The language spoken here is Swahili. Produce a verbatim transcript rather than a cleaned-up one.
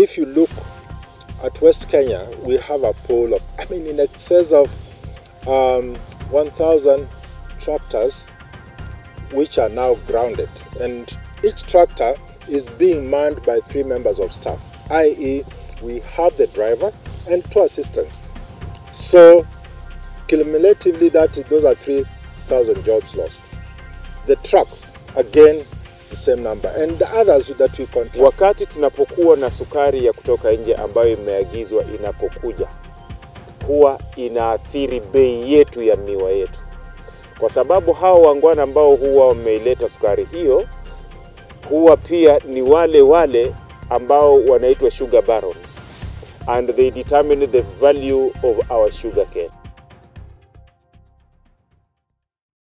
if you look at West Kenya, we have a pool of, I mean, in excess of um, one thousand tractors which are now grounded. And each tractor is being manned by three members of staff, that is we have the driver and two assistants. So cumulatively, that those are three thousand jobs lost. The trucks, again, the same number, and the others that we contract. Wakati tunapokuwa na sukari ya kutoka nje ambayo imeagizwa inapokuja, huwa inaathiri bei yetu ya miwa yetu. Kwa sababu hao wangwana ambao huwa wameileta sukari hiyo, huwa pia ni wale wale ambao wanaitwa sugar barons, and they determine the value of our sugarcane.